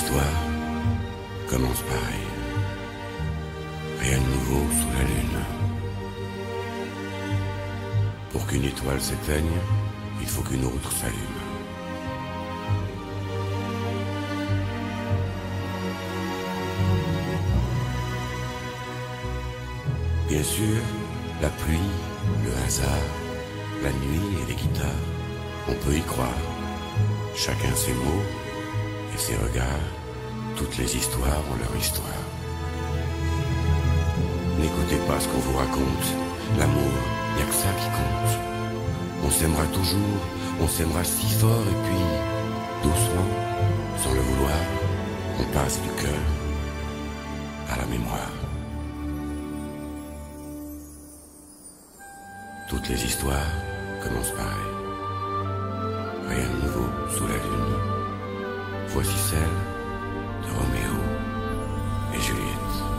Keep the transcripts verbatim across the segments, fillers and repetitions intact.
histoires commencent pareil. Rien de nouveau sous la lune. Pour qu'une étoile s'éteigne, il faut qu'une autre s'allume. Bien sûr, la pluie, le hasard, la nuit et les guitares, on peut y croire. Chacun ses mots et ses regards, toutes les histoires ont leur histoire. N'écoutez pas ce qu'on vous raconte, l'amour, y a que ça qui compte. On s'aimera toujours, on s'aimera si fort et puis, doucement, sans le vouloir, on passe du cœur à la mémoire. Toutes les histoires commencent pareil. Rien de nouveau sous la lune. Voici celle de Roméo et Juliette.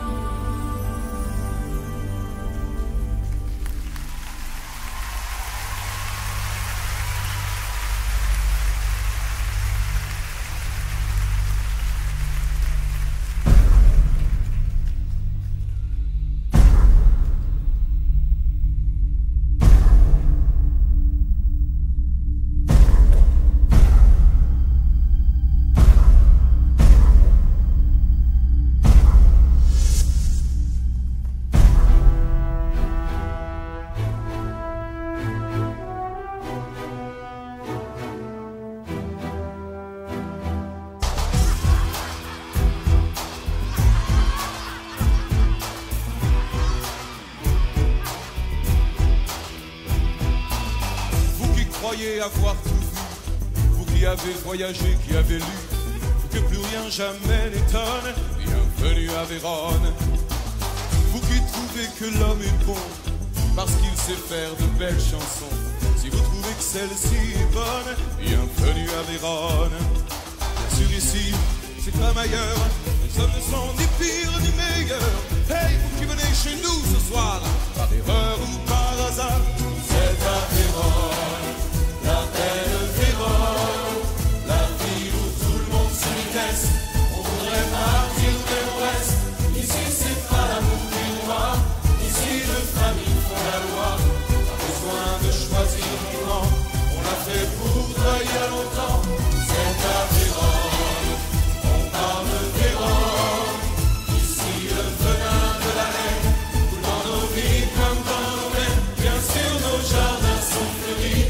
Croyez avoir tout vu, vous qui avez voyagé, qui avez lu, que plus rien jamais n'étonne, bienvenue à Vérone. Vous qui trouvez que l'homme est bon, parce qu'il sait faire de belles chansons, si vous trouvez que celle-ci est bonne, bienvenue à Vérone. Bien sûr ici, c'est comme ailleurs, les hommes ne sont ni pires ni meilleurs. Hey, vous qui venez chez nous ce soir, par erreur ou par hasard, c'est à Vérone. La belle Vérone, la ville où tout le monde se déteste. On voudrait partir mais on reste. Ici c'est pas l'amour du roi, ici les familles font la loi. Pas besoin de choisir du camp, on l'a fait pour toi il y a longtemps. C'est à Vérone, on parle Vérone. Ici le venin de la reine coule dans nos vies comme dans nos veines. Bien sûr nos jardins sont fleuris.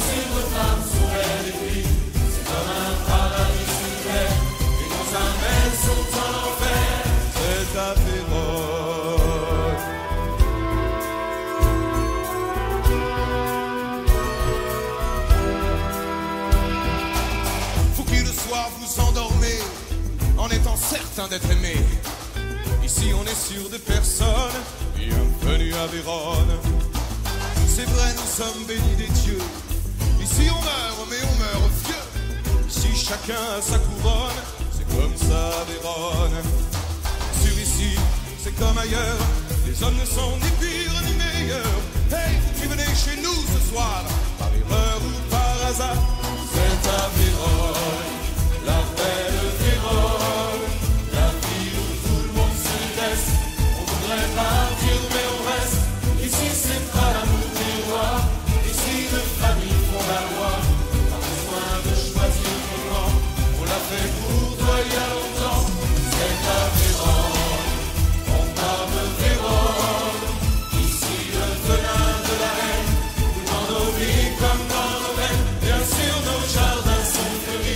C'est comme un paradis sur terre, et nos âmes sont en enfer. C'est à Vérone. Vous qui le soir vous endormez, en étant certain d'être aimé. Ici on est sûr de personne, bienvenue à Vérone. C'est vrai, nous sommes bénis des dieux. Ici on meurt, mais on meurt vieux. Ici chacun a sa couronne, c'est comme ça à Vérone. Sur ici, c'est comme ailleurs, les hommes ne sont ni pires ni meilleurs. Hey, vous qui venez chez nous ce soir, par erreur ou par hasard, c'est à Vérone, la belle Vérone, la ville où tout le monde se déteste. On voudrait partir mais on reste. Ici c'est pas l'amour du roi, ici de famille font la loi. Pas besoin de choisir comment, on l'a fait pour toi il y a longtemps. C'est à Vérone, on parle Vérone. Ici le venin de la reine coule dans nos vies comme dans nos veines. Bien sûr nos jardins sont fleuris.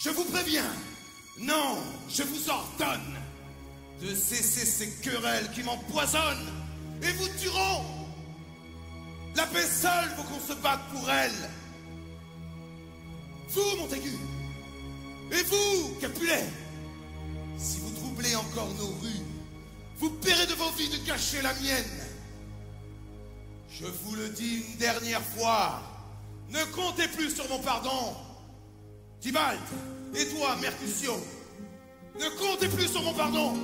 Je vous préviens, non, je vous ordonne de cesser ces querelles qui m'empoisonnent et vous tueront. La paix seule faut qu'on se batte pour elle. Vous, Montaigu, et vous, Capulet, si vous troublez encore nos rues, vous paierez de vos vies de cacher la mienne. Je vous le dis une dernière fois, ne comptez plus sur mon pardon. Tybalt, et toi, Mercutio, ne comptez plus sur mon pardon.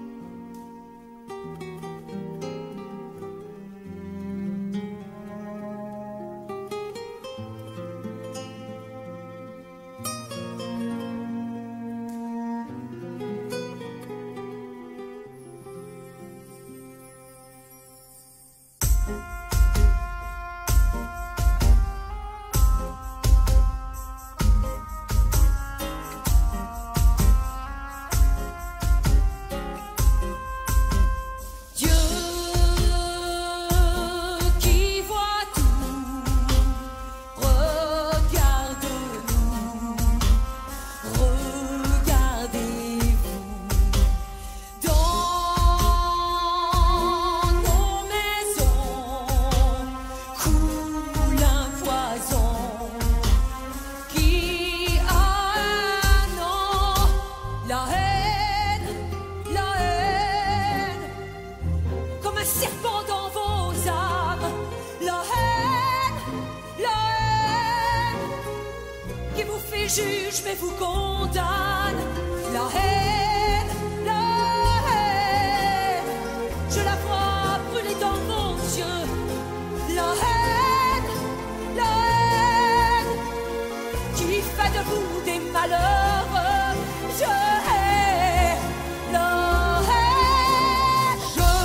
Juge mais vous condamne la haine, la haine. Je la vois brûler dans vos yeux. La haine, la haine qui fait de vous des malheureux. Je hais la haine.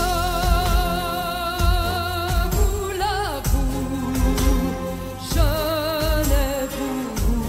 Je vous l'avoue, je n'ai vous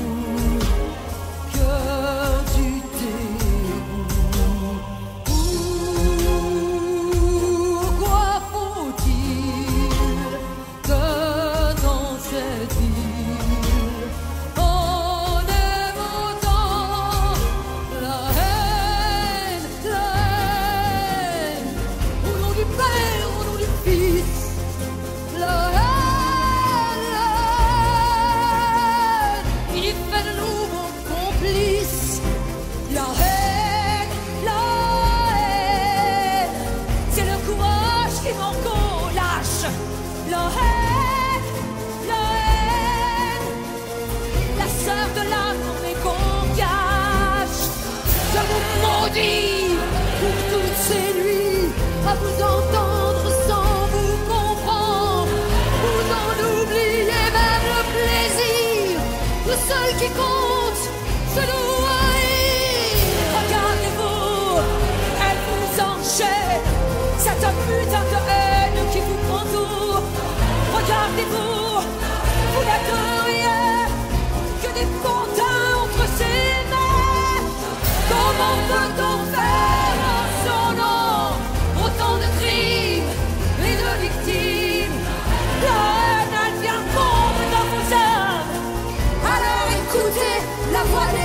pour toutes ces nuits à vous entendre sans vous comprendre. Vous en oubliez même le plaisir. Le seul qui compte, c'est nous haïr. Regardez-vous, elle vous enchaîne. C'est un putain de haine qui vous prend tout. Regardez-vous, vous n'êtes rien que des pantins entre ses mains. Comment peut-on faire en son nom autant de crimes et de victimes? La haine, elle vient fondre dans vos âmes. Alors écoutez la voix des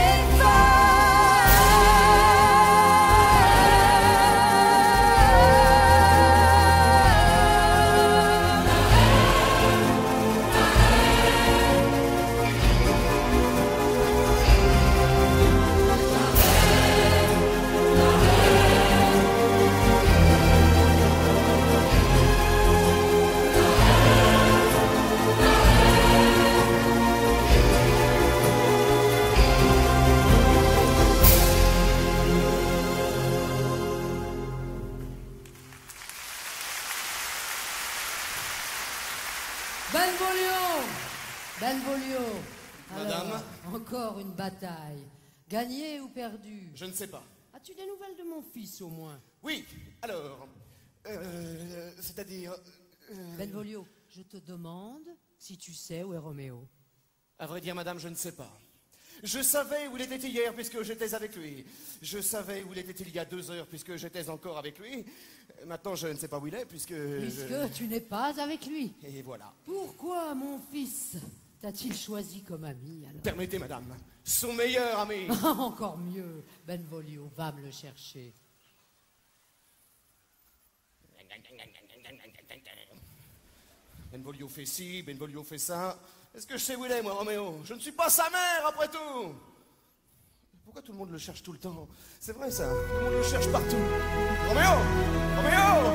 Benvolio, Benvolio. Madame. Alors, encore une bataille. Gagnée ou perdue? Je ne sais pas. As-tu des nouvelles de mon fils au moins? Oui, alors, euh, c'est-à-dire... euh, Benvolio, je te demande si tu sais où est Roméo. À vrai dire, madame, je ne sais pas. Je savais où il était hier puisque j'étais avec lui. Je savais où il était il y a deux heures puisque j'étais encore avec lui. Maintenant, je ne sais pas où il est puisque... Puisque je... tu n'es pas avec lui. Et voilà. Pourquoi, mon fils, t'a-t-il choisi comme ami alors? Permettez, madame, son meilleur ami. Encore mieux. Benvolio, va me le chercher. Benvolio fait ci, Benvolio fait ça. Est-ce que je sais où il est, moi, Roméo? Je ne suis pas sa mère, après tout. Pourquoi tout le monde le cherche tout le temps? C'est vrai, ça. Tout le monde le cherche partout. Roméo! Roméo!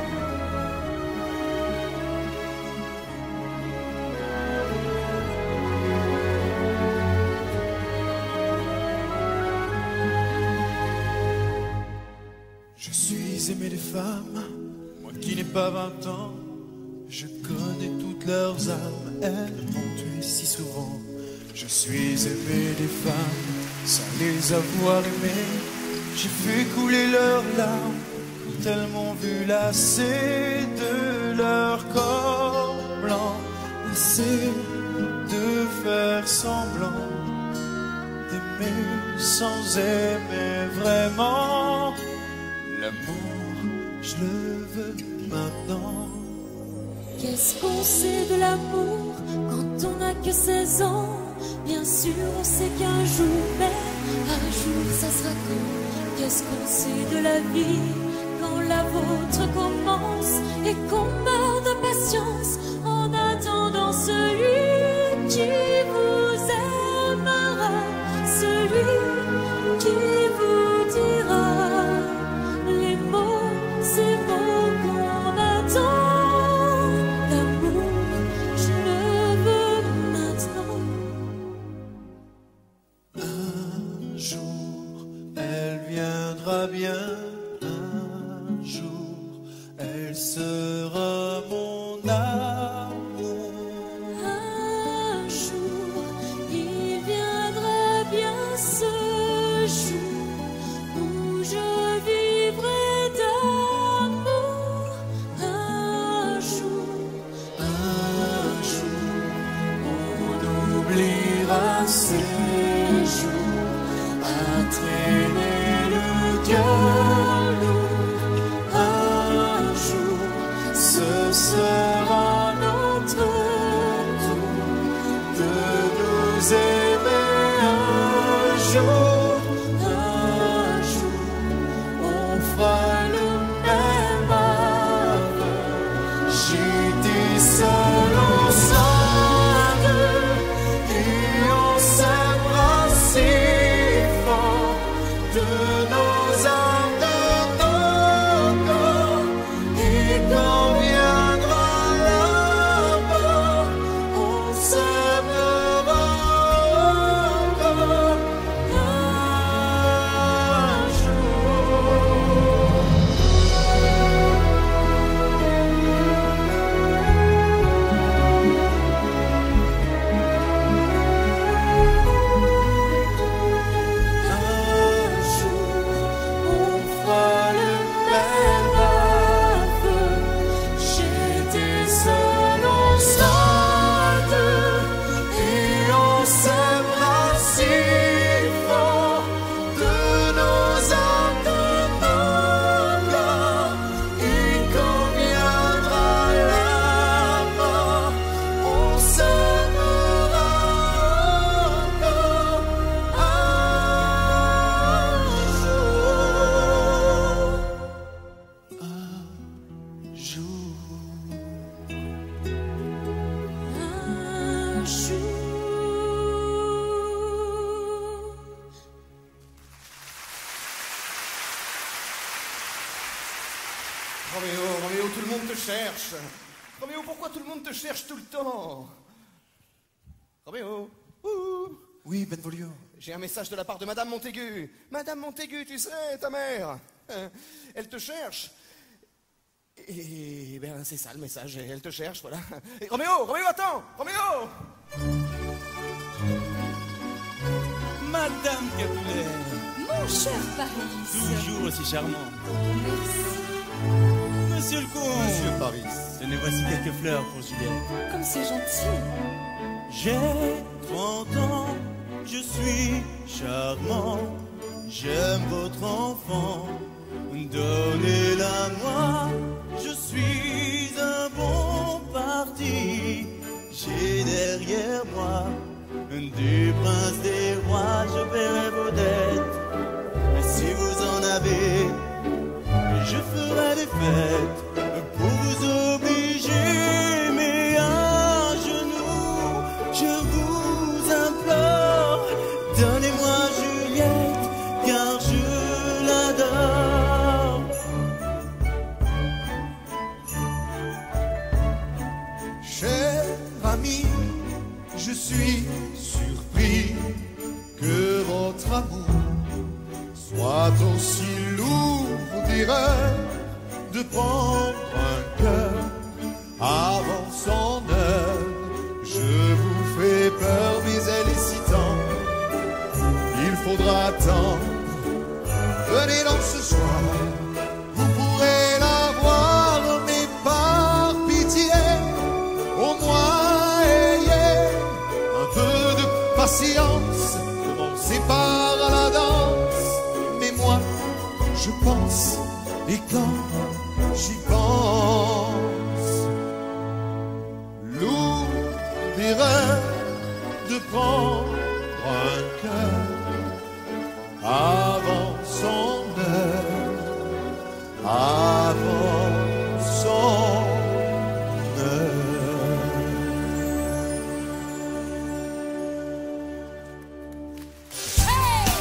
Je suis aimé des femmes, moi qui n'ai pas vingt ans. Je connais toutes leurs âmes, elles m'ont tué si souvent. Je suis aimé des femmes, sans les avoir aimées. J'ai fait couler leurs larmes, quand elles m'ont vu lasser de leur corps blanc. Lassé de faire semblant d'aimer sans aimer vraiment. L'amour, je le veux maintenant. Qu'est-ce qu'on sait de l'amour quand on n'a que seize ans? Bien sûr, on sait qu'un jour, mais un jour, ça sera quand? Qu'est-ce qu'on sait de la vie quand la vôtre commence et qu'on meurt de patience en attendant celui qui vous aimera, celui qui vous dira les mots, ces mots qu'on attend. Bien un jour, elle sera mon amour. Un jour, il viendra bien ce jour où je vivrai d'amour. Un jour, un jour, on oubliera ces jours à traîner. Un jour, ce sera notre tour de nous aimer. Un jour, un jour, on fera le même aveu. J'étais seul, on sera deux et on s'aimera si fort. De nos âmes, de nos corps, et quand viendra la mort, on s'aimera encore un jour. Roméo, Roméo, tout le monde te cherche. Roméo, pourquoi tout le monde te cherche tout le temps? Roméo, ouh. Oui, Benvolio. J'ai un message de la part de Madame Montaigu. Madame Montaigu, tu sais, ta mère. Elle te cherche. Et ben c'est ça le message, elle te cherche, voilà. Et Roméo, Roméo, attends, Roméo. Madame Capulet. Mon cher Paris. Toujours aussi charmant. Merci. Monsieur le comte. Monsieur Paris. Tenez, voici quelques fleurs pour Juliette. Comme c'est gentil. J'ai trente ans, je suis charmant. J'aime votre enfant, donnez-la moi. Je suis un bon parti, j'ai derrière moi du prince des rois, je paierai vos dettes. Et si vous en avez, je ferai des fêtes pour vous obliger. Mais à genoux, je vous implore, donnez-moi Juliette, car je l'adore. Cher ami, je suis surpris que votre amour soit aussi lourd d'erreur, de prendre un cœur avant son heure. Je vous fais peur, mais elle est si tendre, il faudra attendre. Venez donc ce soir, vous pourrez la voir, mais par pitié, au moins ayez un peu de patience. Commencez par la danse, mais moi je pense, et quand j'y pense, lourd d'erreur de prendre un cœur avant son heure, avant son heure. Hey!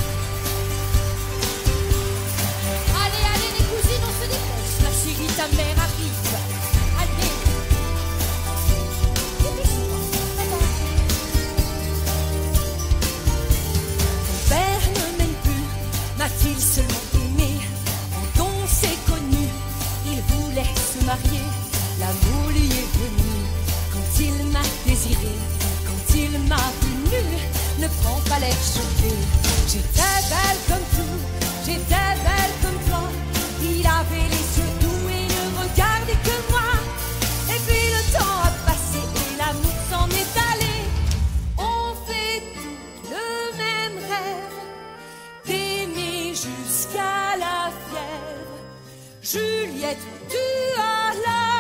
Allez, allez les cousines, on se dépêche. Ma chérie, ta mère arrive. Allez. Dépêche-toi. Ton père ne m'aime plus, m'a-t-il seulement aimé? Quand on s'est connu, il voulait se marier. L'amour lui est venu quand il m'a désiré, quand il m'a vu nue. Ne prends pas l'air choqué. J'étais belle comme tout, j'étais belle comme toi. Il avait les yeux doux et ne regardait que moi. Et puis le temps a passé et l'amour s'en est allé. On fait tout le même rêve, d'aimer jusqu'à la fièvre. Juliette, tu as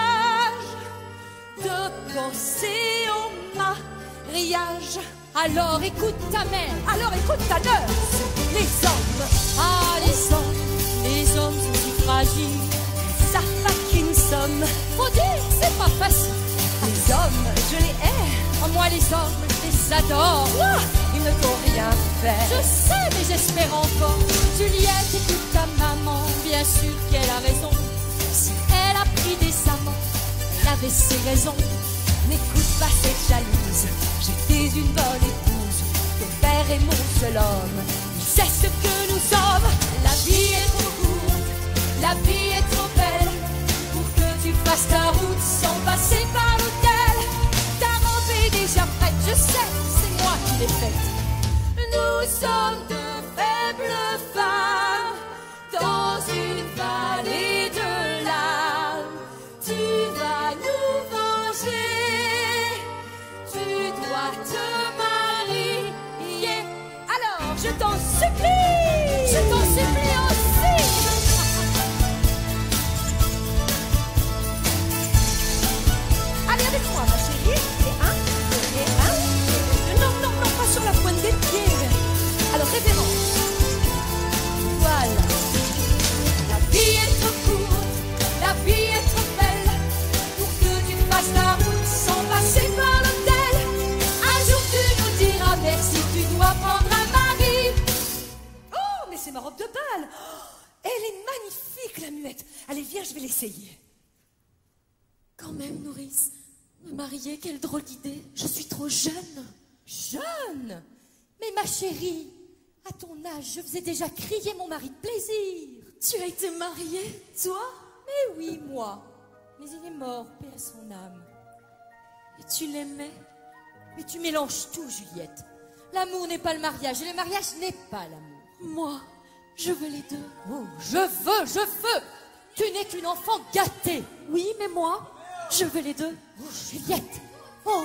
l'âge de penser au mariage. Alors écoute ta mère, alors écoute ta nurse. Les hommes, ah les hommes, les hommes sont si fragiles, ils savent pas qui nous sommes. Faut dire, c'est pas facile. Les hommes, je les hais, en moi les hommes, je les adore. Ouah, ils ne t'ont rien fait. Je sais, mais j'espère encore. Juliette, écoute ta maman, bien sûr qu'elle a raison. Si elle a pris des amants, elle avait ses raisons. N'écoute pas cette jalouse, j'étais une bonne épouse. Ton père est mon seul homme, il sait ce que nous sommes. La vie est trop courte, la vie est trop belle pour que tu fasses ta route sans passer par l'hôtel. Ta robe est déjà prête, je sais, c'est moi qui l'ai faite. Nous sommes deux faibles femmes dans une vallée de larmes. Tu vas nous venger, tu dois te marier. Alors, je t'en supplie, je t'en supplie aussi. Allez avec moi, ma chérie. Et un, et un. Non, non, non, pas sur la pointe des pieds. Alors, révérence. Voilà. La vie est trop courte, la vie est trop belle pour que tu fasses ta route sans passer par l'hôtel. Un jour tu nous diras merci, tu dois prendre un mari. Oh, mais c'est ma robe de bal. Oh, elle est magnifique, la muette. Allez, viens, je vais l'essayer. Quand même, nourrice, me marier, quelle drôle d'idée. Je suis trop jeune. Jeune? Mais ma chérie, à ton âge, je faisais déjà crier mon mari de plaisir. Tu as été mariée, toi? Mais oui, moi. Mais il est mort, paix à son âme. Et tu l'aimais? Mais tu mélanges tout, Juliette. L'amour n'est pas le mariage, et le mariage n'est pas l'amour. Moi, je veux les deux. Oh, je veux, je veux. Tu n'es qu'une enfant gâtée. Oui, mais moi, je veux les deux. Oh, Juliette. Oh.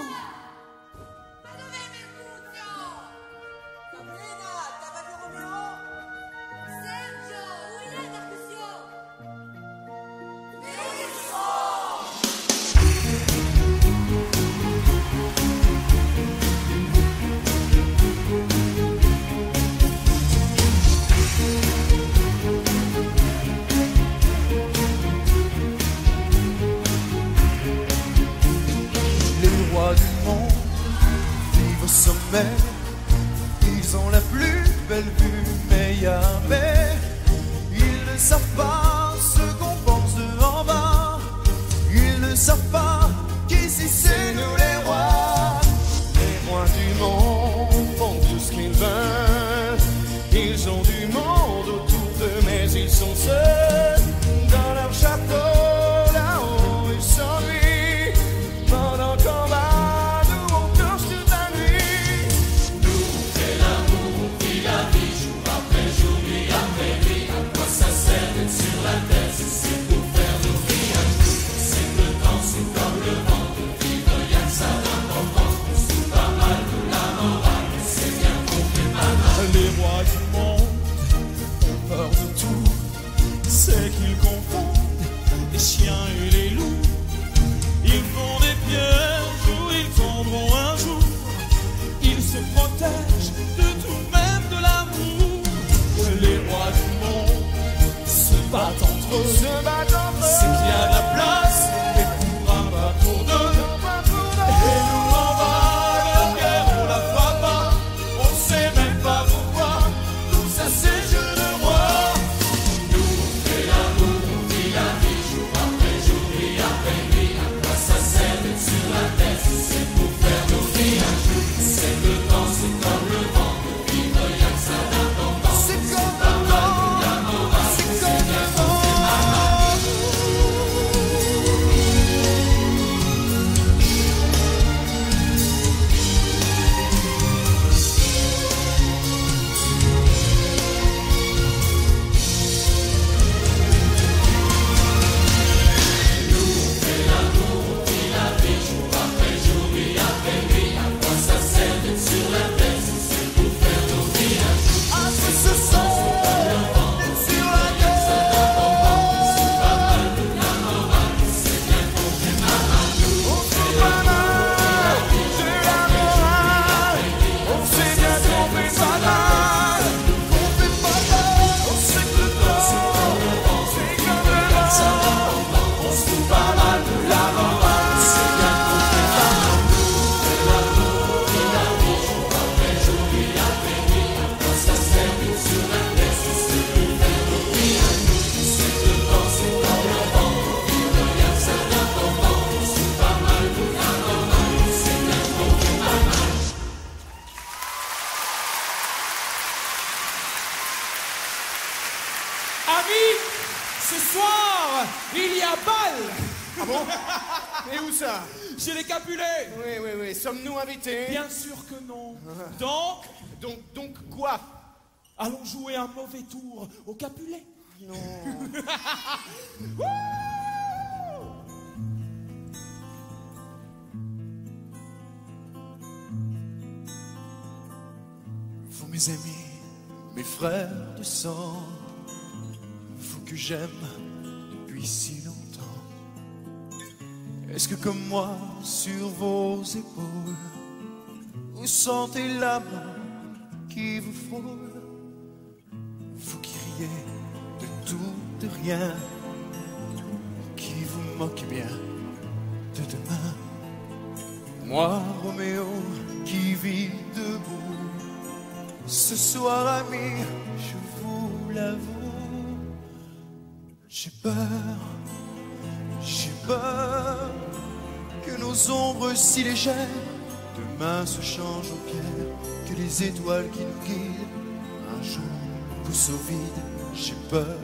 ils sont seuls dans leur château là-haut, ils s'ennuient pendant qu'on va, nous on danse toute la nuit. Nous on fait l'amour, on vit la vie, jour après jour, nuit après nuit. À quoi ça sert d'être sur la terre si c'est pour faire nos vies un jour? C'est que le temps, c'est comme le vent, de vivre y'a que ça d'important. On se fout pas mal de la morale, mais c'est bien qu'on fait pas mal. Les rois du monde ont peur de tout, c'est qu'ils confondent les chiens et les loups. Ils font des pièges où ils tomberont un jour. Ils se protègent de tout, même de l'amour. Les rois du monde se battent entre eux, Se battent entre eux. c'est qu'il y a de la place, et pour un pas pour deux. Et nous en bas, leur guerre on la fera pas. On sait même pas pourquoi, tout ça c'est jeu de roi. Nous on fait l'amour, on vit la vie, jour après jour, nuit après nuit. À quoi ça sert d'être sur la terre si c'est pour faire nos vies un jour? C'est que le temps, c'est comme le vent, de vivre y'a que ça d'important. C'est comme le vent, La morale, c'est comme le vent. Ah, c'est ce son d'être sur la On se fout pas mal de la morale. On sait bien qu'on fait pas mal. On fait pas mal. On sait que le temps, c'est comme le vent. On se fout pas mal de la morale. C'est bien qu'on fait pas mal. Amis, ce soir, il y a balle. Ah bon? Et où ça? Chez les Capulets. Oui, oui, oui. Sommes-nous invités? Bien sûr que non. Donc, Donc, donc quoi? allons jouer un mauvais tour au Capulet. Non. Vous mes amis, mes frères de sang, vous que j'aime depuis si longtemps. Est-ce que comme moi, sur vos épaules, vous sentez la main qui vous frôle? Vous qui riez de tout, de rien, qui vous moquez bien de demain. Moi, Roméo, qui vis debout, ce soir, ami, je vous l'avoue, j'ai peur, j'ai peur que nos ombres si légères demain se changent en pierre, que les étoiles qui nous guident un jour poussent au vide. J'ai peur,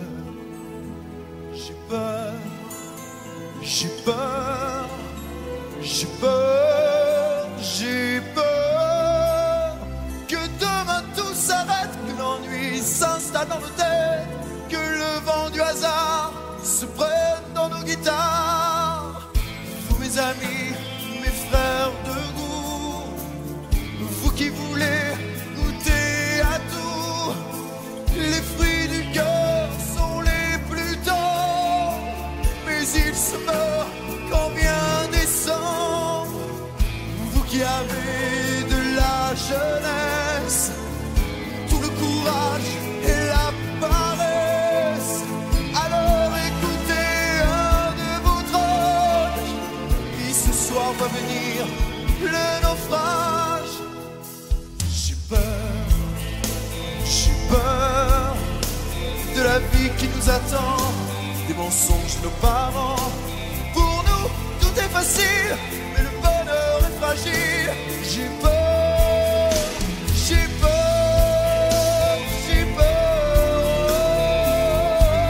j'ai peur, j'ai peur, j'ai peur, j'ai peur que demain tout s'arrête, que l'ennui s'installe dans nos têtes, que le vent du hasard se prenne dans nos guitares. Vous mes amis, mes frères de goût, vous qui voulez goûter à tout, les fruits du cœur sont les plus tendres, mais ils se meurent quand vient décembre. Vous qui avez de la jeunesse, tout le courage et la paresse, alors écoutez un de vos troches qui ce soir va venir le naufrage. J'ai peur, j'ai peur de la vie qui nous attend, des mensonges de nos parents. Pour nous, tout est facile, mais le bonheur est fragile. J'ai peur, j'ai peur, j'ai peur.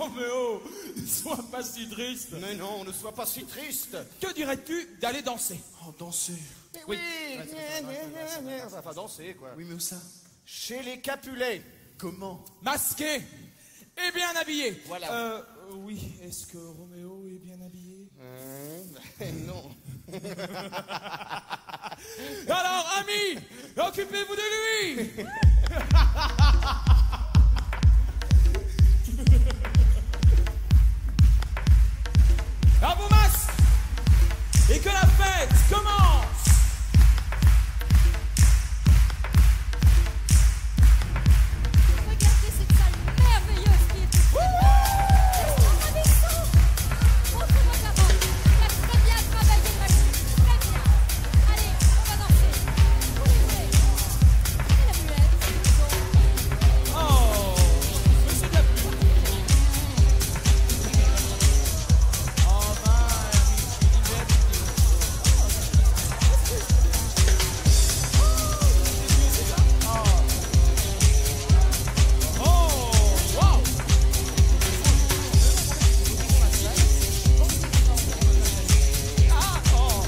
Roméo, ne sois pas si triste. Mais non, ne sois pas si triste. Que dirais-tu d'aller danser? Oh, danser. Mais oui, on va pas danser, quoi. Oui, mais où ça? Chez les Capulets. Comment? Masqué et bien habillé. Voilà. Euh, oui, est-ce que Roméo est bien habillé? Euh, ben non. Alors, amis, occupez-vous de lui. À vos masques et que la fête commence. Regardez cette salle merveilleuse qui est toute ravissante. Montrez-moi ta robe. Il a très bien travaillé, Maxime. Très bien. Allez, on va danser. Où les voulez? Et la muette, donc. Oh, monsieur de la pluie. Oh, ben, oh, wow. Ah, oh.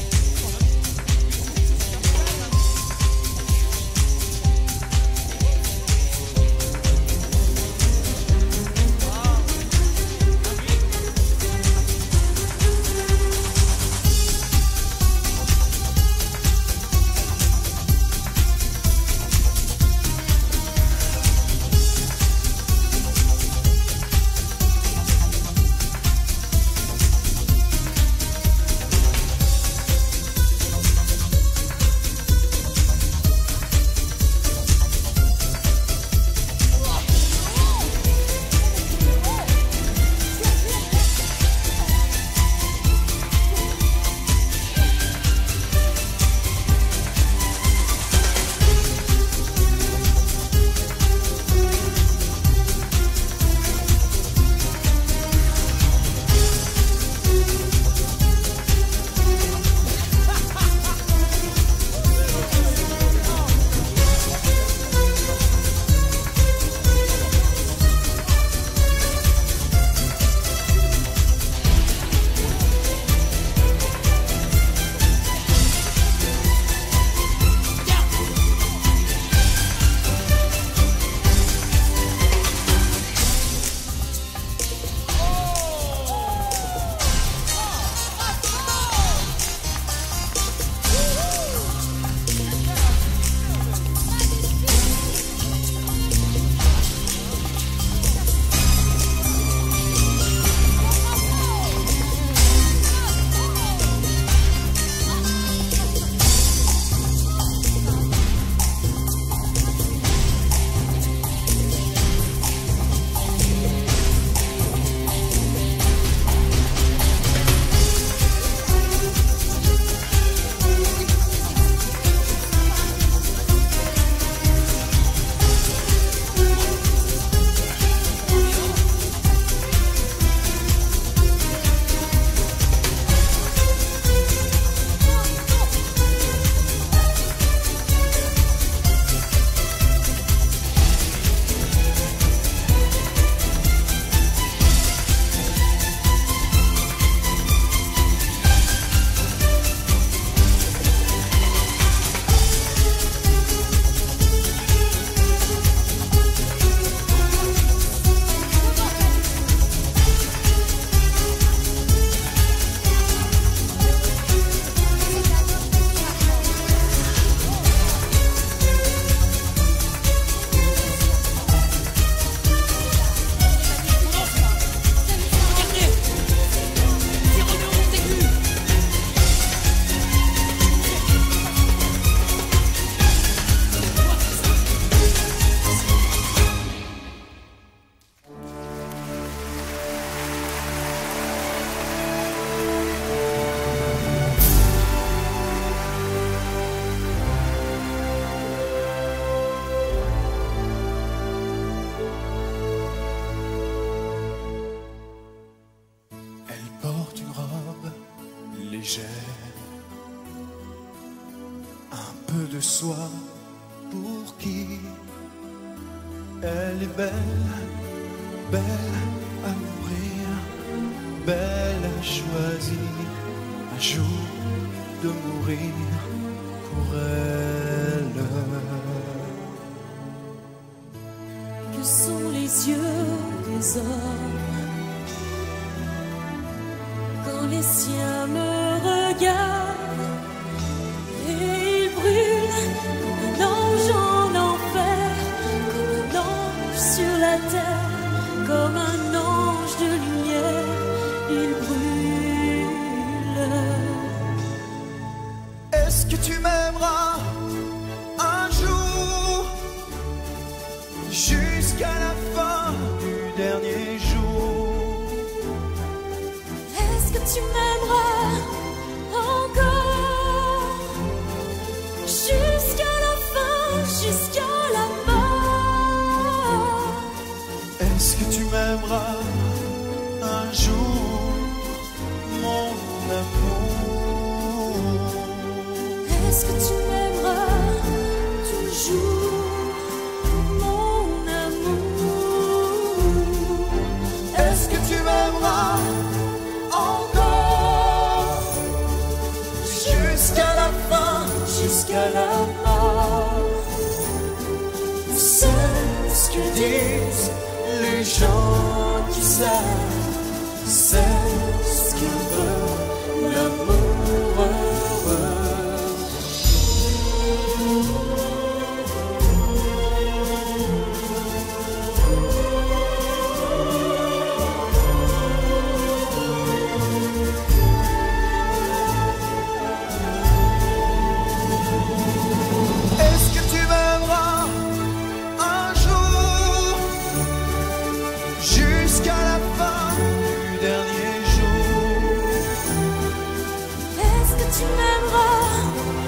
Un peu de soi pour qui elle est belle, belle à mourir. Belle a choisi un jour de mourir pour elle. Que sont les yeux des hommes quand les siens me regardent et ils brûlent comme un ange en enfer, comme un ange sur la terre, comme un ange de lumière, ils brûlent. Est-ce que tu m'aimeras un jour, jusqu'à la fin du dernier jour? Est-ce que tu m'aimeras encore, jusqu'à la fin, jusqu'à la mort? Est-ce que tu m'aimeras un jour, mon amour? Est-ce que tu m'aimeras toujours, mon amour? Est-ce que tu m'aimeras encore, jusqu'à la fin, Jusqu'à la mort? c'est ce que disent les gens qui savent, c'est ce qu'ils veulent, l'amour heureux. Est-ce que tu m'aimeras un jour, jusqu'à la fin du dernier jour? Est-ce que tu m'aimeras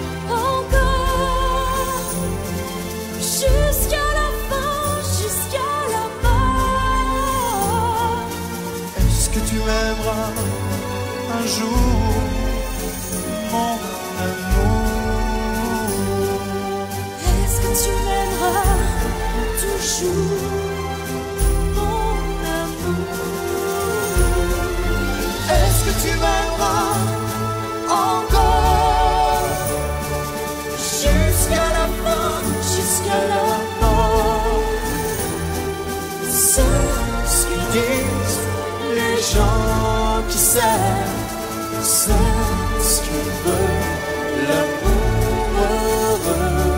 encore, jusqu'à la fin, jusqu'à la mort? Est-ce que tu m'aimeras un jour, mon amour? Est-ce que tu m'aimeras toujours, mon amour? Est-ce que tu m'aimeras encore, jusqu'à la fin, Jusqu'à la mort? c'est ce qu'ils disent les gens qui s'aiment, c'est ce qu'ils veulent, l'amour heureux.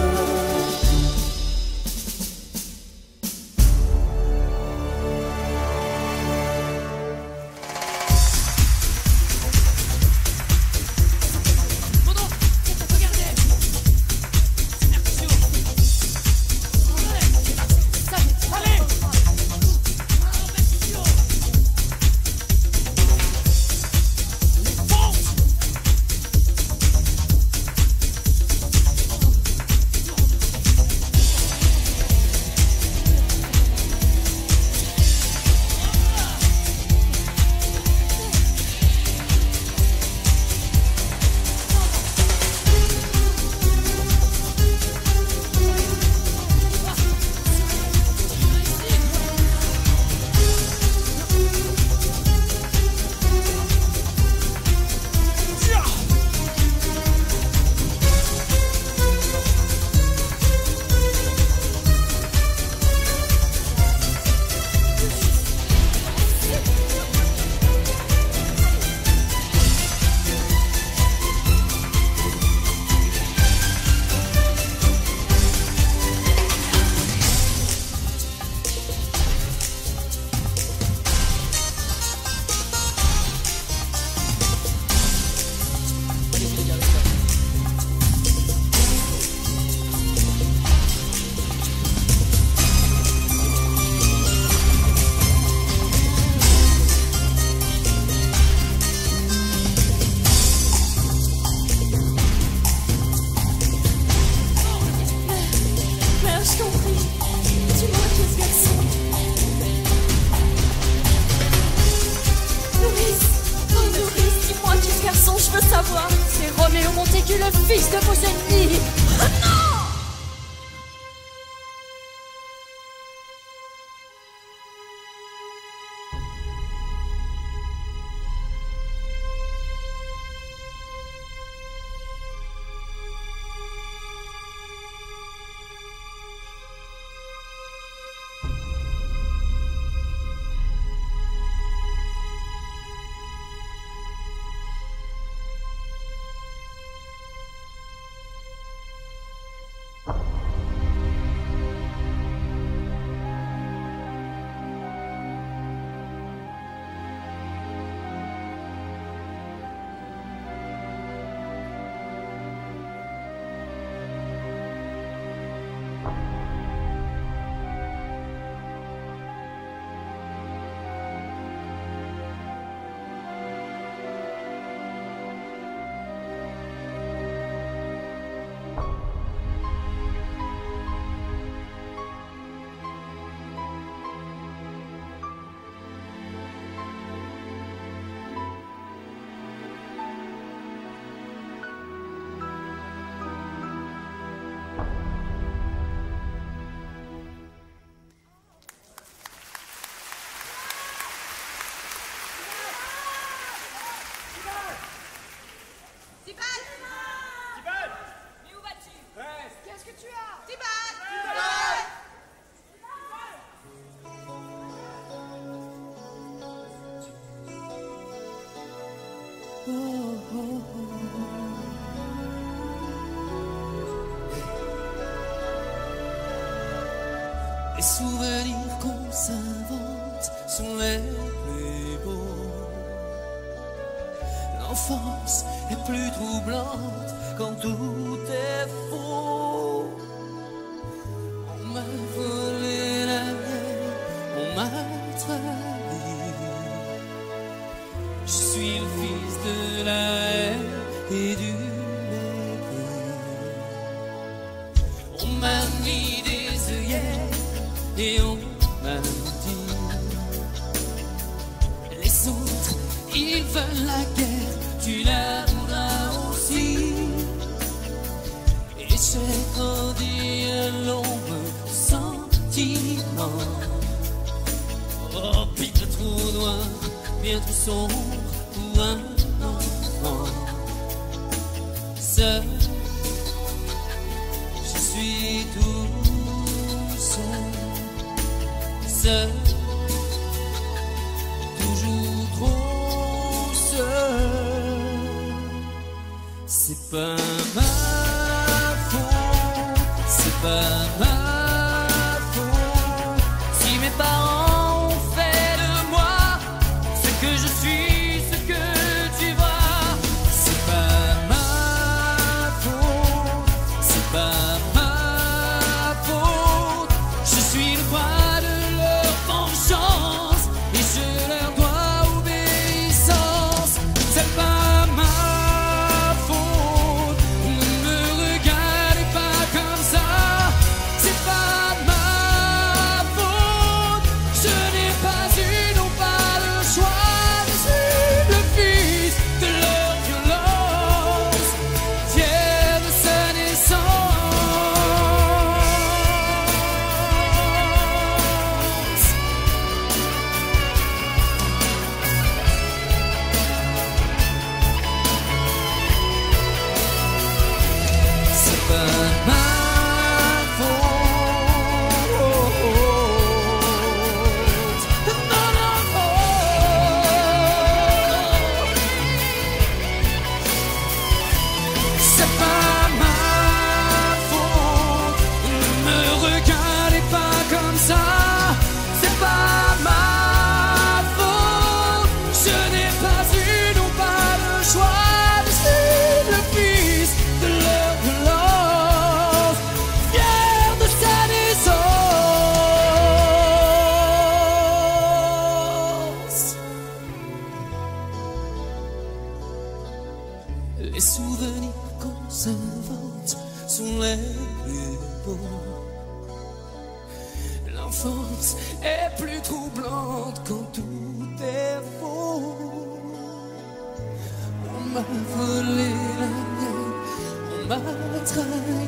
Montagu, le fils de vos ennemis. Oh non! Les souvenirs qu'on s'invente sont les plus beaux. L'enfance est plus troublante quand tout est faux. On m'a volé la mienne, on m'a trahi. Je suis le fils de la haine et du mépris. On m'a mis des œillets et on m'a dit: les autres, ils veulent la guerre, tu la voudras aussi. Et j'ai grandi à l'ombre de sentiments. Oh, puis le trou noir, bien trop sombre pour un enfant. Seul, je suis tout seul. Seul, toujours trop seul. C'est pas ma faute, c'est pas ma faute. Si mes parents ont fait de moi ce que je suis, ce que tu vois, c'est pas ma faute, c'est pas ma faute. Je suis le roi et je leur dois obéissance. C'est pas ma faute, ne me regardez pas comme ça. C'est pas ma faute, je n'ai pas eu, non pas le choix. Je suis le fils de leur violence, fier de sa naissance. Les souvenirs qu'on s'invente sont les plus beaux. L'enfance est plus troublante quand tout est faux. On m'a volé la mienne, on m'a trahi.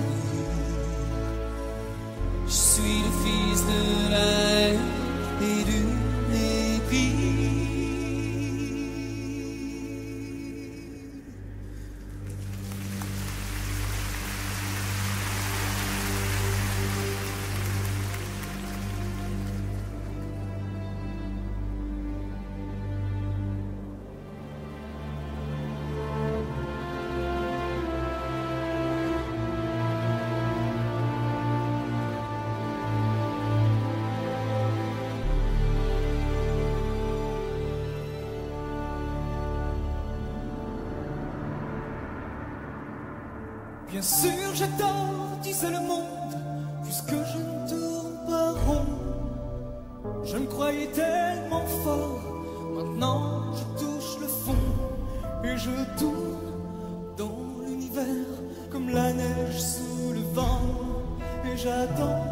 Je suis le fils de la haine et du mépris. Bien sûr j'adore, disait le monde, puisque je ne tourne pas rond. Je me croyais tellement fort, maintenant je touche le fond. Et je tourne dans l'univers comme la neige sous le vent. Et j'attends,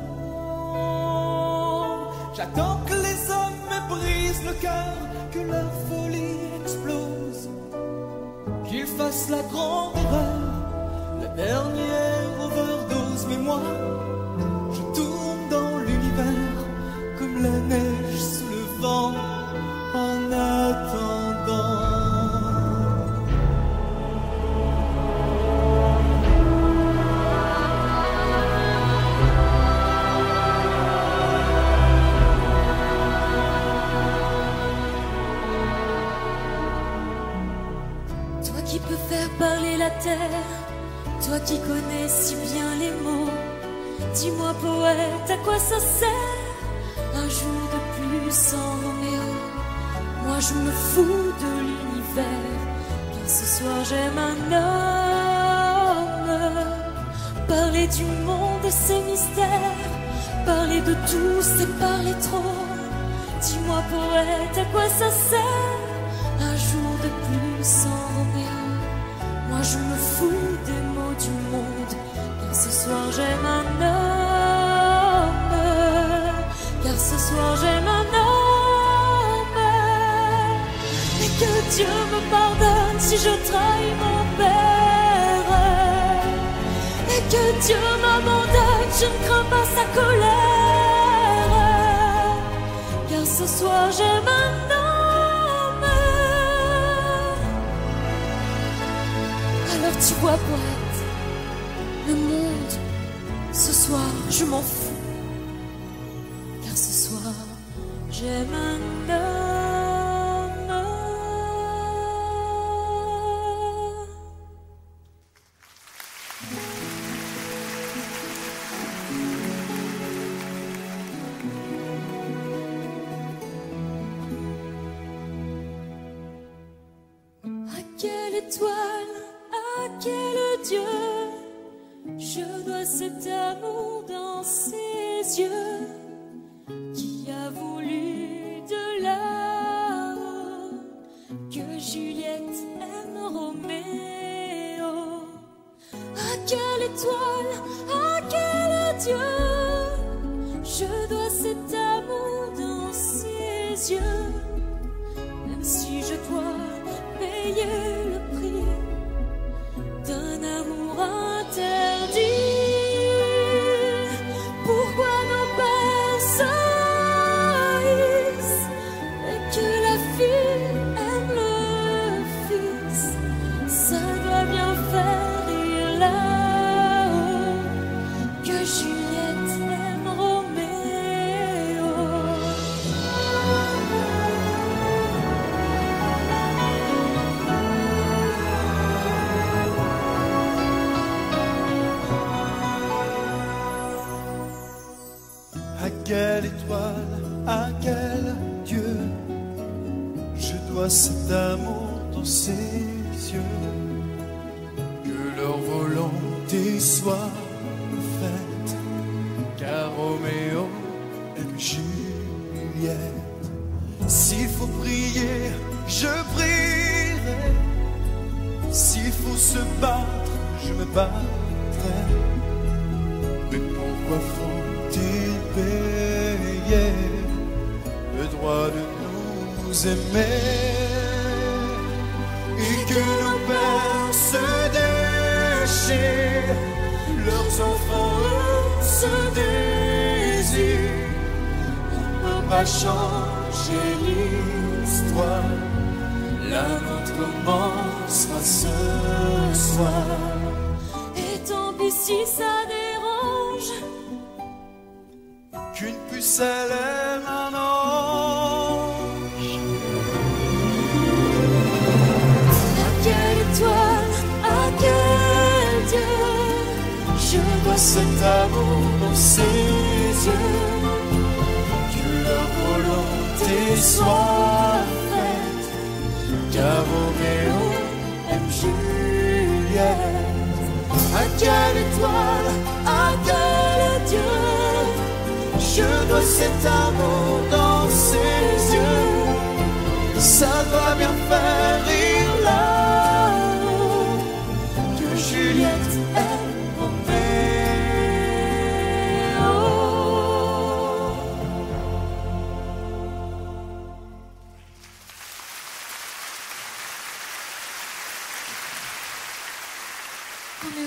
j'attends que les hommes me brisent le cœur, que leur folie explose, qu'ils fassent la grande erreur, la dernière overdose. Mais moi, je tourne dans l'univers comme la neige sous le vent, en attendant. faire parler la terre, toi qui connais si bien les mots. Dis-moi poète, à quoi ça sert un jour de plus sans Roméo? Moi je me fous de l'univers, car ce soir j'aime un homme. Parler du monde et ses mystères, parler de tout c'est parler trop. Dis-moi poète, à quoi ça sert un jour de plus sans Roméo? Moi je me fous des mots du monde, car ce soir j'aime un homme. Car ce soir j'aime un homme. Et que Dieu me pardonne si je trahis mon père. Et que Dieu m'abandonne, je ne crains pas sa colère. Car ce soir j'aime un homme. Alors tu vois poète, le monde, ce soir je m'en fous. Car ce soir j'aime un homme. À quelle étoile, à quel Dieu je dois cet amour dans ses yeux? Qui a voulu de là-haut que Juliette aime Roméo? À quelle étoile, à quel Dieu je dois cet amour dans ses yeux? Même si je dois payer le prix d'un amour interdit. Pourquoi nos pères se haïssent et que la fille aime le fils? Ça doit bien faire rire là-haut que Juliette aime Roméo. À quelle étoile, à quel Dieu je dois cet amour dans ses yeux? Que leur volonté soit faite, car Roméo aime Juliette. S'il faut prier, je prierai. S'il faut se battre, je me battrai. Mais pourquoi faut-il payer le droit de nous aimer? Et que nos pères se déchirent, leurs enfants eux se désirent. On ne peut pas changer l'histoire, la nôtre commencera ce soir. Et tant pis si ça dérange qu'une pucelle aime un ange. À quelle étoile, à quel Dieu je dois Cet amour dans ses yeux, que leur volonté soit faite, car Roméo aime Juliette. À quelle étoile, à quel Dieu je dois cet amour dans ses yeux? Ça doit bien faire rire là-haut que Juliette aime Roméo. Roméo,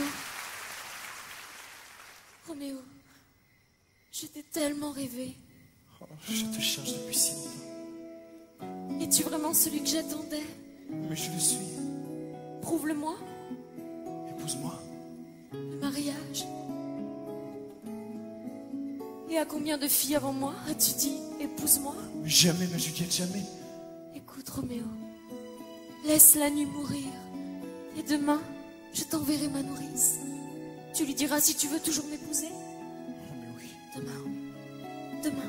Roméo, je t'ai tellement rêvé. Oh, je te cherche depuis si longtemps. Es-tu vraiment celui que j'attendais? Mais je le suis. Prouve-le-moi. Épouse-moi. Le mariage. Et à combien de filles avant moi as-tu dit épouse-moi? Jamais, ma Juliette, jamais. Écoute, Roméo, laisse la nuit mourir Et demain, je t'enverrai ma nourrice. Tu lui diras si tu veux toujours m'épouser. Oh, mais oui. Demain. Demain.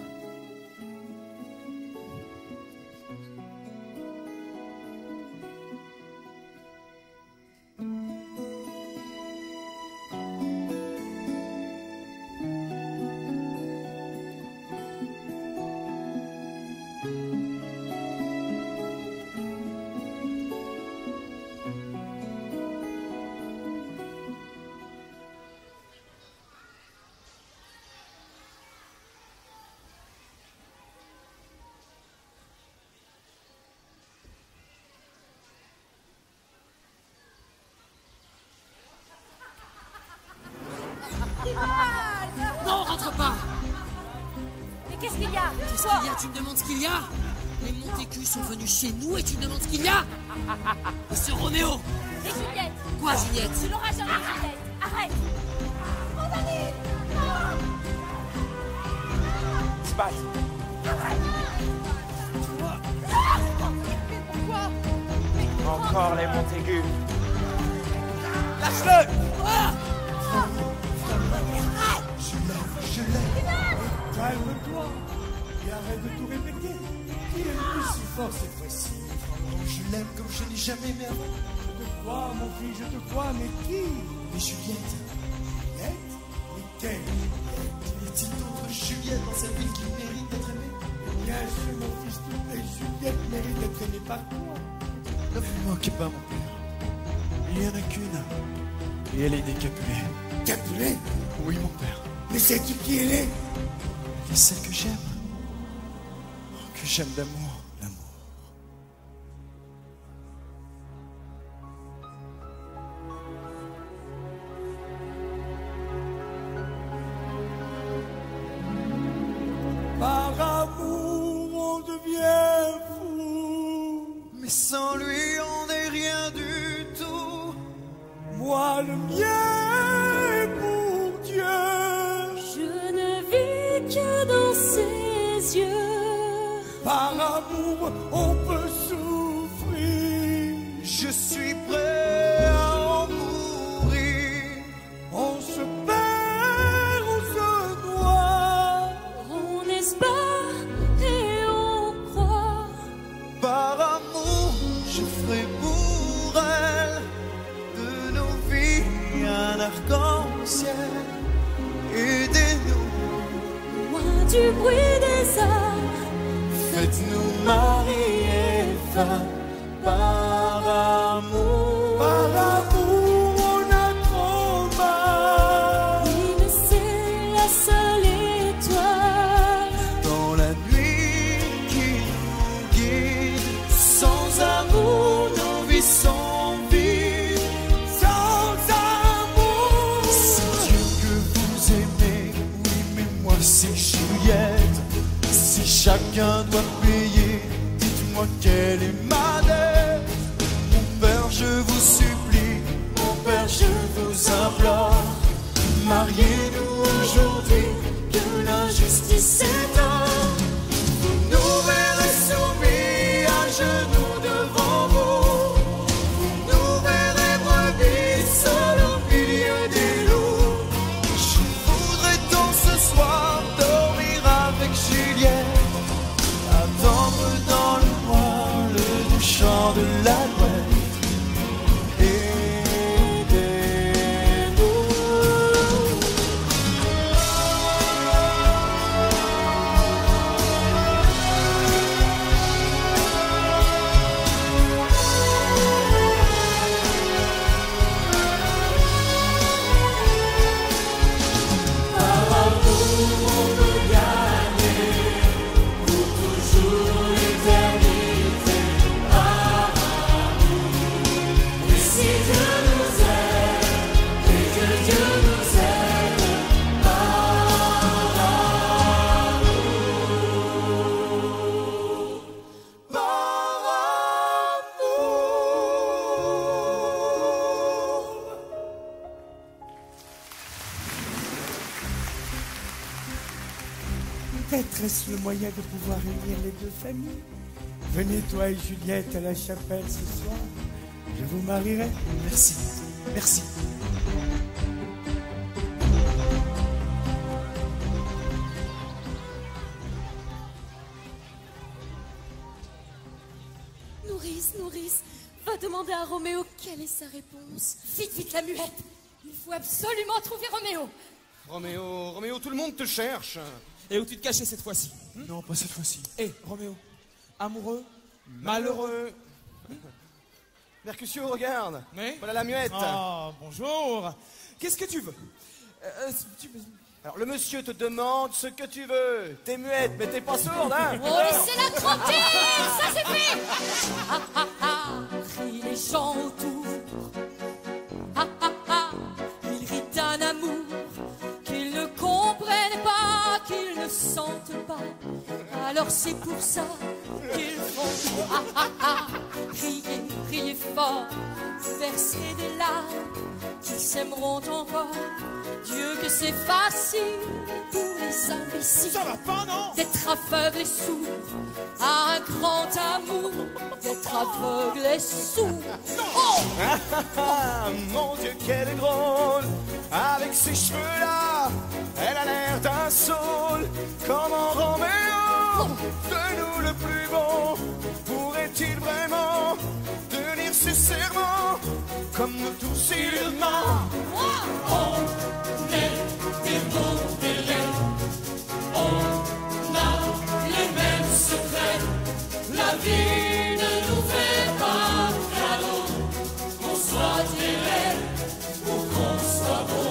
Non, rentre pas. Mais qu'est-ce qu'il y a? Qu'est-ce qu'il y a? Tu me demandes ce qu'il y a? Les Montaigus sont venus chez nous et tu me demandes ce qu'il y a? Et ce Roméo? C'est Juliette. Quoi, Juliette? Tu l'auras jamais, Juliette. Arrête. Oh, Dani. Se passe. Pourquoi? Encore les Montaigus. Lâche-le. Ah! Je l'aime. Calme-toi et arrête de tout répéter. Qui est le plus si fort cette fois-ci? Oh, je l'aime comme je n'ai jamais aimé avant. Je te crois, mon fils, je te crois, mais qui? Mais Juliette, Juliette? Mais quelle? y a-t-il d'autres Juliette dans cette ville qui mérite d'être aimée? Bien sûr, mon fils, toutes les Juliette méritent d'être aimées par toi. Ne vous moquez pas, mon père. Il n'y en a qu'une. Et elle est décapulée. Capulet? Oui, mon père. Mais sais-tu qui elle est? Elle est celle que j'aime. Que j'aime d'amour. L'amour. Par amour, on devient fou. Mais sans lui, on n'est rien du tout. Moi, le mien pour Dieu. Je ne vis que dans ses yeux. Par amour, on peut souffrir. Je suis prêt à en mourir. On se perd, on se noie. On espère et on croit. Par amour, je ferai pour elle de nos vies un arc-en-ciel. Aidez-nous, Loin du bruit des armes, faites-nous marier femmes. Par amour, Par amour, on a trop mal. oui, mais c'est la seule étoile. dans la nuit qui nous guide. Sans amour, nos vies sont vides. Sans amour. C'est Dieu que vous aimez, oui, mais moi c'est Juliette. Si chacun doit payer, dites-moi quelle est ma dette. Mon père, je vous supplie, mon père, je vous implore. Mariez-nous aujourd'hui, que l'injustice s'éteint. Vous nous verrez soumis à genoux devant vous. Vous nous verrez brebis seuls au milieu des loups. Je voudrais tant ce soir dormir avec Juliette, attendre dans le moelle du chant de la couette. Peut-être est-ce le moyen de pouvoir réunir les deux familles. Venez, toi et Juliette, à la chapelle ce soir. Je vous marierai. Merci. Merci. Nourrice, nourrice, va demander à Roméo quelle est sa réponse. Vite, vite, la muette. Il faut absolument trouver Roméo. Roméo, Roméo, tout le monde te cherche. Et où tu te cachais cette fois-ci? Non, pas cette fois-ci. Hé, Roméo, amoureux, malheureux. Mercutio, regarde. Oui. Voilà la muette. Ah, bonjour. Qu'est-ce que tu veux? Euh, tu... Alors, le monsieur te demande ce que tu veux. T'es muette, mais t'es pas sourde, hein? Oh, laissez-la tranquille. Ça suffit. Ah, ah, ah. Rient les gens autour. Ah, ah, ah. Ils rient d'un amour qu'ils ne comprennent pas, qu'ils ne sentent pas. Alors c'est pour ça qu'ils font ah ah ah, riez, riez fort, verser des larmes, qu'ils s'aimeront encore. Dieu que c'est facile pour les imbéciles. Ça va pas, non? D'être aveugle et sourd à un grand amour, d'être aveugle et sourd. Oh! Ah, ah, mon Dieu, qu'elle est drôle. Avec ses cheveux-là, elle a l'air d'un saule. Comment Roméo, de nous le plus beau, pourrait-il vraiment tenir ses serments comme nous tous il ment? On est des beaux délais, on a les mêmes secrets. La vie ne nous fait pas cadeau, qu'on soit délai ou qu'on soit beau.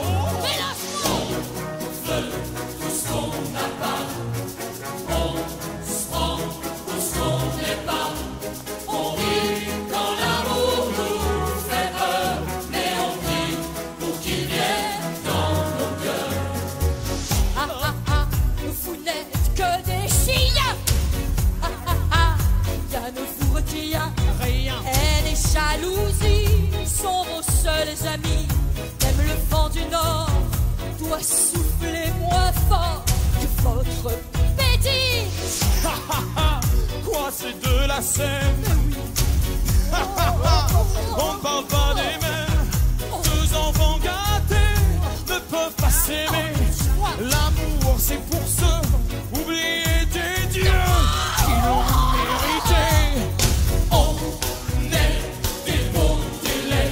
On veut tout ce qu'on n'a pas, on se prend pour ce qu'on n'est pas. On rit quand l'amour nous fait peur, mais on prie pour qu'il vienne dans nos cœurs. Ah ah ah, vous n'êtes que des chiens. Ah ah ah, rien ne vous retient. Rien. Haine et jalousie sont vos seuls amis. Même le vent du nord doit souffler moins fort que votre bêtise. Ha ha ha, quoi c'est de la scène? Ha ha ha, on ne parle pas des mêmes. Deux enfants gâtés ne peuvent pas s'aimer. L'amour c'est pour ceux oubliés des dieux qui l'ont mérité. On est des beaux délais,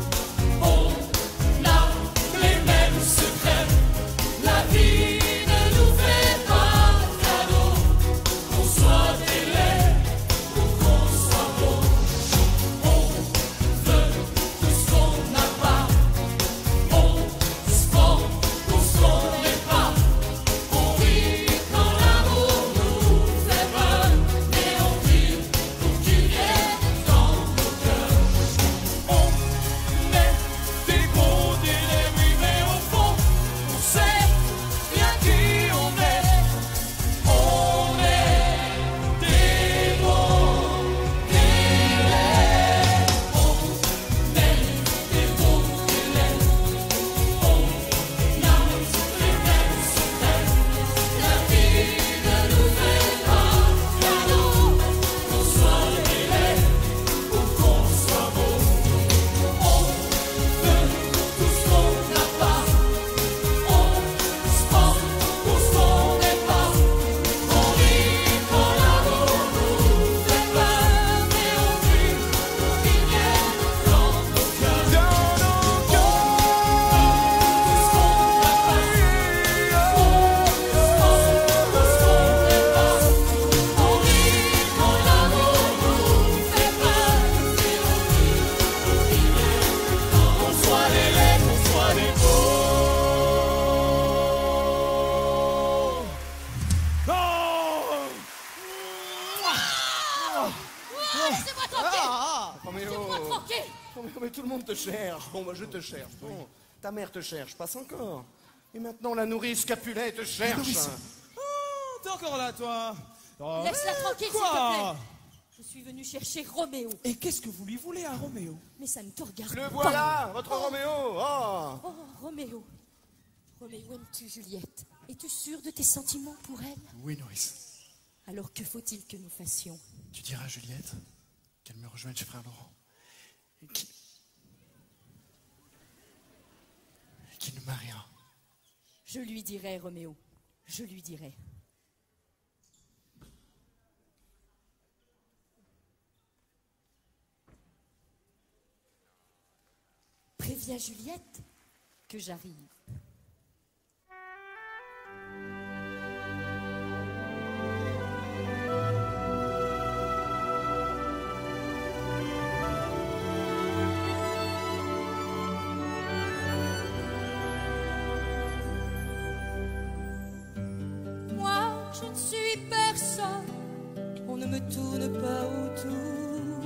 on a les mêmes secrets. La vie ne nous fait pas cadeau, qu'on soit délai ou qu'on soit beau. On veut tout ce qu'on n'a pas, on se prend pour ce qu'on n'est pas. On rit quand l'amour nous fait peur, mais on prie pour qu'il vienne dans nos cœurs. On est des gros délais, oui, mais au fond, on sait bien qui on est. On est des gros délais. On est des gros délais, on a les mêmes secrets. La vie ne nous fait pas cadeau, qu'on soit délai ou qu'on soit beau. On veut tout ce qu'on n'a pas, on se prend pour ce qu'on n'est pas. On rit quand l'amour nous fait peur, mais on prie pour qu'il vienne dans nos cœurs. Dans nos Tout ce qu'on n'a pas, on se prend pour ce qu'on n'est pas. On rit quand l'amour nous fait peur, mais on prie pour qu'il vienne dans nos cœurs. qu'on soit des laits, qu'on soit des beaux. Laissez-moi tranquille. Ah, Roméo. Laissez-moi tranquille. Roméo, mais tout le monde te cherche. Bon, moi je te cherche. Bon, ta mère te cherche, passe encore. Et maintenant la nourrice Capulet te cherche. Oh, t'es encore là, toi? Oh, Laisse-la tranquille, s'il te quoi? plaît. Je suis venue chercher Roméo, Et qu'est-ce que vous lui voulez à Roméo? mais ça ne te regarde Le pas. voilà, votre Roméo. Oh. Oh, Roméo. Roméo, aimes-tu Juliette? Es-tu sûr de tes sentiments pour elle? Oui, nourrice. Alors que faut-il que nous fassions? Tu diras à Juliette qu'elle me rejoigne chez frère Laurent. qui, qui ne m'a rien. Je lui dirai, Roméo, je lui dirai. Préviens Juliette que j'arrive. Moi, je ne suis personne, on ne me tourne pas autour.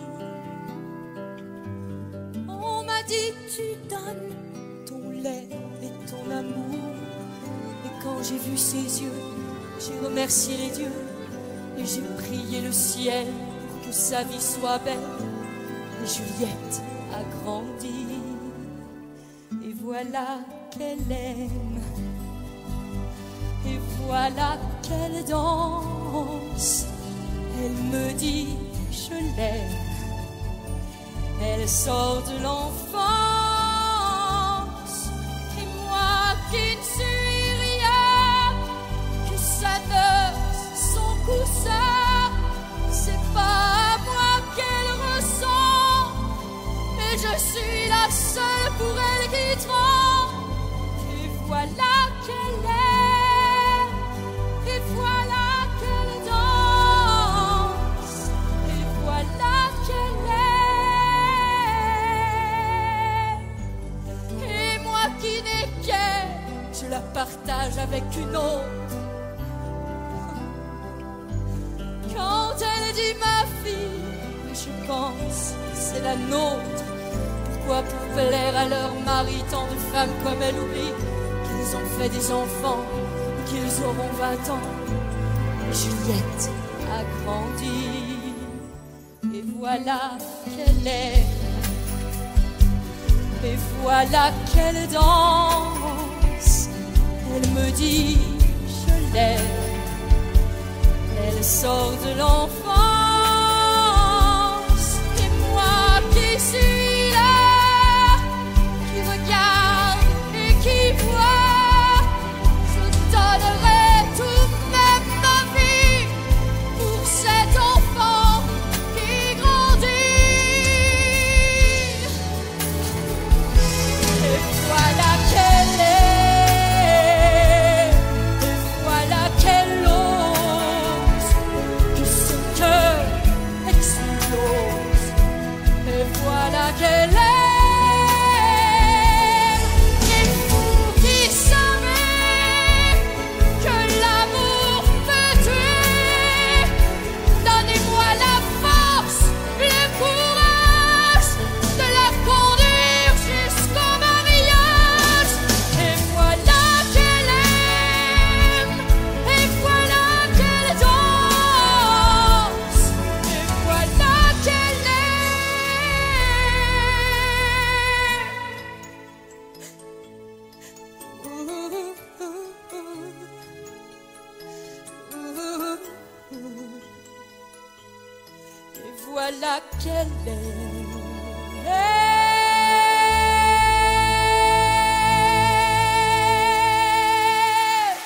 On m'a dit tu donnes ton lait et ton amour. Et quand j'ai vu ses yeux, j'ai remercié les dieux et j'ai prié le ciel pour que sa vie soit belle. Et Juliette a grandi et voilà qu'elle aime. Et voilà qu'elle danse. Elle me dit je l'aime. Elle sort de l'enfance. Et moi qui ne suis rien que sa noce, son coussin, c'est pas à moi qu'elle ressent, mais je suis la seule pour elle qui tremble. Et voilà qu'elle aime. Et voilà qu'elle danse. Et voilà qu'elle aime. Et moi qui n'ai qu'elle, je la partage avec une autre. Quand elle dit ma fille, je pense que c'est la nôtre. Pourquoi pour plaire à leur mari, tant de femmes comme elle oublient qu'ils ont fait des enfants, qu'ils auront vingt ans. Et Juliette a grandi. Et voilà qu'elle est. Et voilà qu'elle danse. Elle me dit je l'aime. Elle sort de l'enfance. Et moi qui suis là, qui regarde et qui voit, je donnerai tout même ma vie pour cet enfant qui grandit. Et voilà qu'elle est. Et voilà qu'elle ose, que son cœur explose. Et voilà qu'elle est. Et vous qui savez que l'amour peut tuer, donnez-moi la force, le courage de la conduire jusqu'au mariage. Et voilà qu'elle aime. Et voilà qu'elle danse. Et voilà qu'elle aime. Et voilà qu'elle est.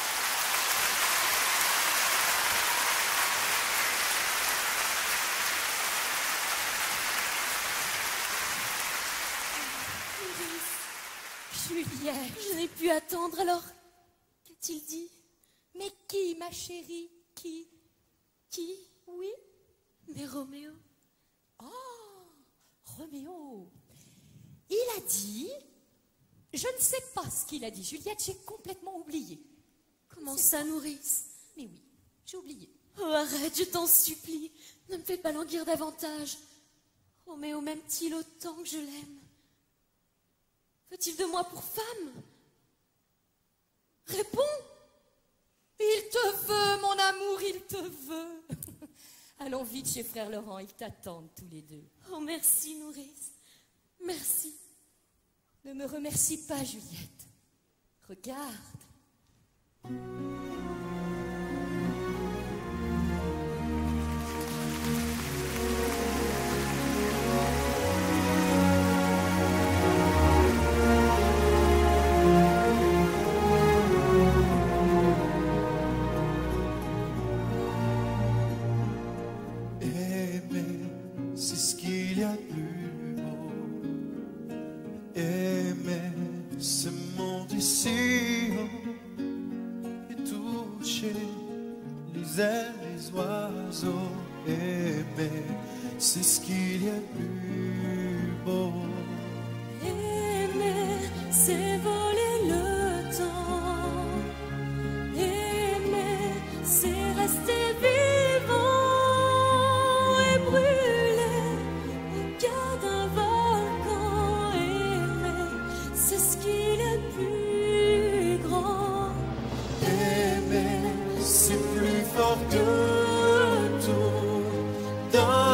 Juliette, Je n'ai pu attendre alors. Qu'a-t-il dit? mais qui, ma chérie? Qui? Qui? Oui? Mais Roméo. Oh, Roméo. Il a dit... Je ne sais pas ce qu'il a dit, Juliette, j'ai complètement oublié. Comment C'est ça, pas- nourrice? Mais oui, j'ai oublié. Oh, arrête, je t'en supplie. Ne me fais pas languir davantage. Roméo m'aime-t-il autant que je l'aime? Veut-il de moi pour femme? Réponds. Il te veut, mon amour, il te veut. Allons vite chez frère Laurent, ils t'attendent tous les deux. Oh, merci, nourrice. Merci. Ne me remercie pas, Juliette. Regarde. qu'il y a de plus beau. Aimer ce monde ici et toucher les ailes des oiseaux. Aimer, c'est ce qu'il y a de plus beau. Aimer, c'est voler le temps. Aimer, c'est rester vivant et brûler au cœur d'un volcan. Aimer, c'est ce qu'il y a de plus grand. Aimer, c'est plus fort que tout. Dans